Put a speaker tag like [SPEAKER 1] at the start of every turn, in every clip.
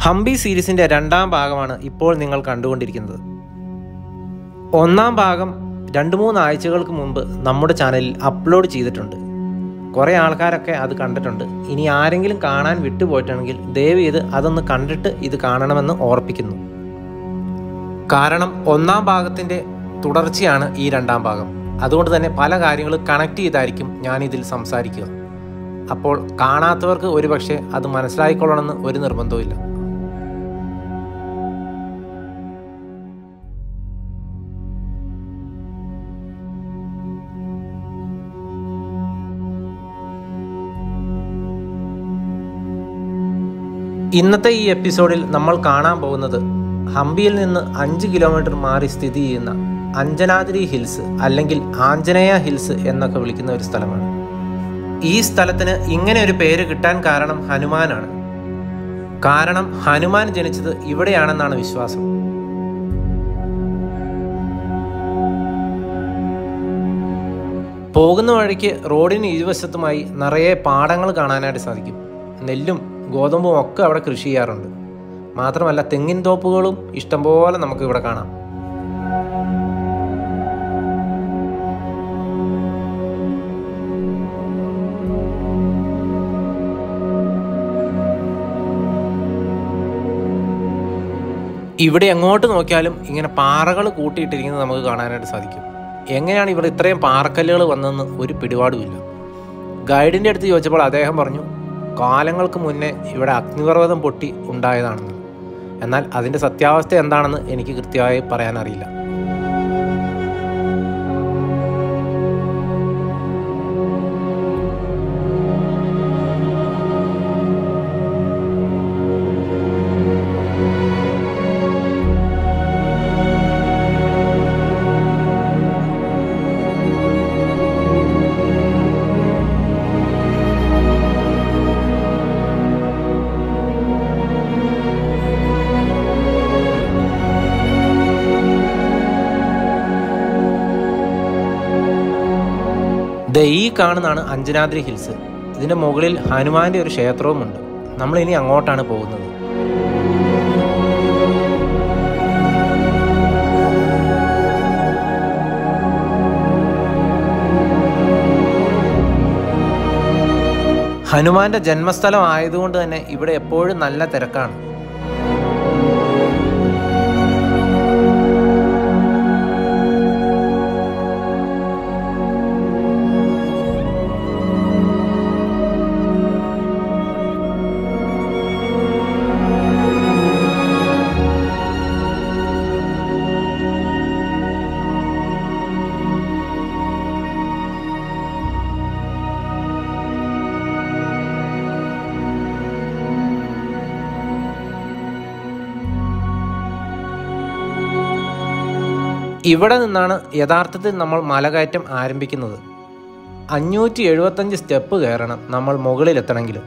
[SPEAKER 1] ഹംപി സീരീസിൻ്റെ രണ്ടാം ഭാഗമാണ് ഇപ്പോൾ നിങ്ങൾ കണ്ടുകൊണ്ടിരിക്കുന്നത്. ഒന്നാം ഭാഗം 2-3 ആഴ്ചകൾക്ക് മുമ്പ് നമ്മുടെ ചാനലിൽ അപ്ലോഡ് ചെയ്തിട്ടുണ്ട്. കുറേ ആൾക്കാരൊക്കെ അത് കണ്ടിട്ടുണ്ട്. ഇനി ആരെങ്കിലും കാണാൻ വിട്ടുപോയിട്ടുണ്ടെങ്കിൽ ദയവ് ചെയ്ത് അതൊന്ന് കണ്ടിട്ട് ഇത് കാണണമെന്ന് ഓർപ്പിക്കുന്നു. കാരണം ഒന്നാം ഭാഗത്തിൻ്റെ തുടർച്ചയാണ് ഈ രണ്ടാം ഭാഗം. അതുകൊണ്ട് തന്നെ പല കാര്യങ്ങളും കണക്ട് ചെയ്തായിരിക്കും ഞാനിതിൽ സംസാരിക്കുക. അപ്പോൾ കാണാത്തവർക്ക് ഒരുപക്ഷെ അത് മനസ്സിലായിക്കൊള്ളണമെന്ന് ഒരു നിർബന്ധവുമില്ല. ഇന്നത്തെ ഈ എപ്പിസോഡിൽ നമ്മൾ കാണാൻ പോകുന്നത് ഹംപിയിൽ നിന്ന് 5 കിലോമീറ്റർ മാറി സ്ഥിതി ചെയ്യുന്ന അഞ്ചനാദ്രി ഹിൽസ് അല്ലെങ്കിൽ ആഞ്ജനേയ ഹിൽസ് എന്നൊക്കെ വിളിക്കുന്ന ഒരു സ്ഥലമാണ്. ഈ സ്ഥലത്തിന് ഇങ്ങനെ ഒരു പേര് കിട്ടാൻ കാരണം ഹനുമാനാണ്. കാരണം ഹനുമാൻ ജനിച്ചത് ഇവിടെയാണെന്നാണ് വിശ്വാസം. പോകുന്ന വഴിക്ക് റോഡിന് ഇരുവശത്തുമായി നിറയെ പാടങ്ങൾ കാണാനായിട്ട് സാധിക്കും. നെല്ലും ഗോതമ്പും ഒക്കെ അവിടെ കൃഷി ചെയ്യാറുണ്ട്. മാത്രമല്ല തെങ്ങിൻ തോപ്പുകളും ഇഷ്ടംപോലെ നമുക്ക് ഇവിടെ കാണാം. ഇവിടെ എങ്ങോട്ട് നോക്കിയാലും ഇങ്ങനെ പാറകൾ കൂട്ടിയിട്ടിരിക്കുന്നത് നമുക്ക് കാണാനായിട്ട് സാധിക്കും. എങ്ങനെയാണ് ഇവിടെ ഇത്രയും പാറക്കല്ലുകൾ വന്നതെന്ന് ഒരു പിടിപാടുമില്ല. ഗൈഡിൻ്റെ അടുത്ത് ചോദിച്ചപ്പോൾ അദ്ദേഹം പറഞ്ഞു, കാലങ്ങൾക്ക് മുന്നേ ഇവിടെ അഗ്നിപർവ്വതം പൊട്ടി ഉണ്ടായതാണെന്ന്. എന്നാൽ അതിൻ്റെ സത്യാവസ്ഥ എന്താണെന്ന് എനിക്ക് കൃത്യമായി പറയാനറിയില്ല. ഈ കാണുന്നതാണ് അഞ്ചനാദ്രി ഹിൽസ്. ഇതിൻ്റെ മുകളിൽ ഹനുമാന്റെ ഒരു ക്ഷേത്രവുമുണ്ട്. നമ്മളിനി അങ്ങോട്ടാണ് പോകുന്നത്. ഹനുമാന്റെ ജന്മസ്ഥലം ആയതുകൊണ്ട് തന്നെ ഇവിടെ എപ്പോഴും നല്ല തിരക്കാണ്. ഇവിടെ നിന്നാണ് യഥാർത്ഥത്തിൽ നമ്മൾ മലകയറ്റം ആരംഭിക്കുന്നത്. 575 സ്റ്റെപ്പ് കയറണം നമ്മൾ മുകളിലെത്തണമെങ്കിലും.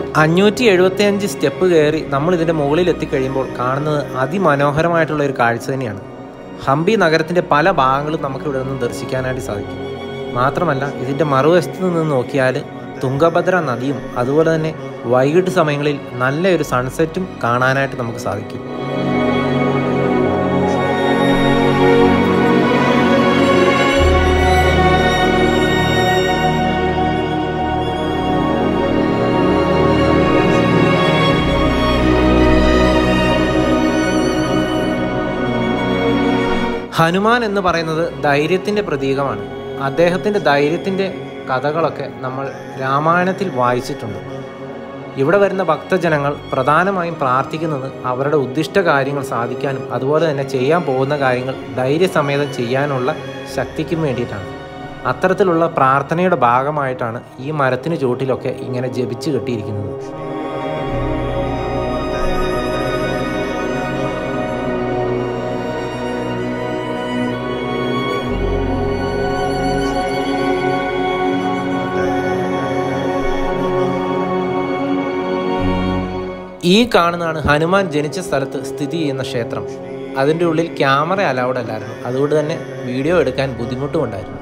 [SPEAKER 1] 575 സ്റ്റെപ്പ് കയറി നമ്മൾ ഇതിൻ്റെ മുകളിൽ എത്തിക്കഴിയുമ്പോൾ കാണുന്നത് അതിമനോഹരമായിട്ടുള്ള ഒരു കാഴ്ച തന്നെയാണ്. ഹംപി നഗരത്തിൻ്റെ പല ഭാഗങ്ങളും നമുക്ക് ഇവിടെ നിന്ന് ദർശിക്കാനായിട്ട് സാധിക്കും. മാത്രമല്ല ഇതിൻ്റെ മറുവശത്ത് നിന്ന് നോക്കിയാൽ തുംഗഭദ്ര നദിയും അതുപോലെ തന്നെ വൈകിട്ട് സമയങ്ങളിൽ നല്ലൊരു സൺസെറ്റും കാണാനായിട്ട് നമുക്ക് സാധിക്കും. ഹനുമാൻ എന്ന് പറയുന്നത് ധൈര്യത്തിൻ്റെ പ്രതീകമാണ്. അദ്ദേഹത്തിൻ്റെ ധൈര്യത്തിൻ്റെ കഥകളൊക്കെ നമ്മൾ രാമായണത്തിൽ വായിച്ചിട്ടുണ്ട്. ഇവിടെ വരുന്ന ഭക്തജനങ്ങൾ പ്രധാനമായും പ്രാർത്ഥിക്കുന്നത് അവരുടെ ഉദ്ദിഷ്ട കാര്യങ്ങൾ സാധിക്കാനും അതുപോലെ തന്നെ ചെയ്യാൻ പോകുന്ന കാര്യങ്ങൾ ധൈര്യസമേതം ചെയ്യാനുള്ള ശക്തിക്കും വേണ്ടിയിട്ടാണ്. അത്തരത്തിലുള്ള പ്രാർത്ഥനയുടെ ഭാഗമായിട്ടാണ് ഈ മരത്തിന് ചുവട്ടിലൊക്കെ ഇങ്ങനെ ജപിച്ച് കെട്ടിയിരിക്കുന്നത്. ഈ കാണുന്നതാണ് ഹനുമാൻ ജനിച്ച സ്ഥലത്ത് സ്ഥിതി ചെയ്യുന്ന ക്ഷേത്രം. അതിൻ്റെ ഉള്ളിൽ ക്യാമറ അലൗഡ് അല്ലായിരുന്നു, അതുകൊണ്ട് തന്നെ വീഡിയോ എടുക്കാൻ ബുദ്ധിമുട്ടുമുണ്ടായിരുന്നു.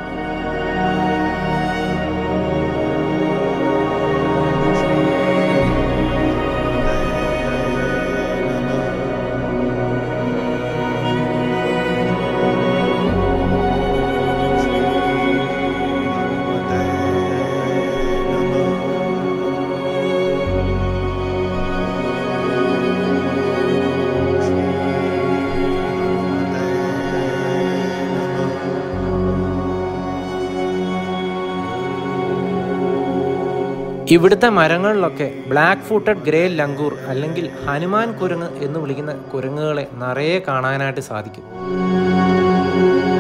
[SPEAKER 1] ഇവിടുത്തെ മരങ്ങളിലൊക്കെ ബ്ലാക്ക് ഫൂട്ടഡ് ഗ്രേ ലങ്കൂർ അല്ലെങ്കിൽ ഹനുമാൻ കുരങ്ങ് എന്ന് വിളിക്കുന്ന കുരങ്ങുകളെ നിറയെ കാണാനായിട്ട് സാധിക്കും.